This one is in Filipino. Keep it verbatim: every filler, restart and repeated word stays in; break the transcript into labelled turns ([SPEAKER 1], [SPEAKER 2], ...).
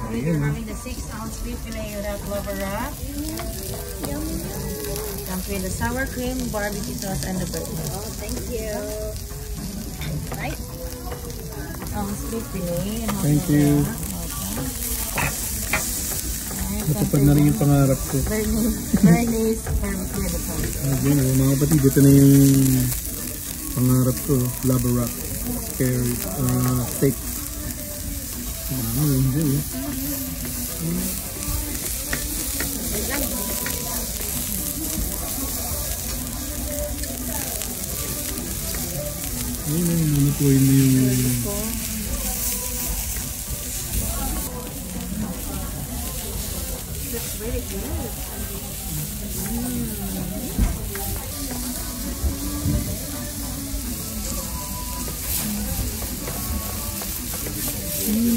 [SPEAKER 1] We're having the six ounce beef fillet wrap lava wrap. Comes with the sour cream, barbecue sauce, and the burger.
[SPEAKER 2] Oh, thank you. Right?
[SPEAKER 1] Ounce beef fillet. And
[SPEAKER 3] Thank you. Natupad na rin yung pangarap ko.
[SPEAKER 1] Bernays barbecue and the sauce.
[SPEAKER 3] Ayun, oh, mga kapatid, ito na yung pangarap ko. Lava wrap. Scary. Uh, steak. Ah, enjoy. Ayun, nanupuin mo yung...
[SPEAKER 1] It's really good. Mm.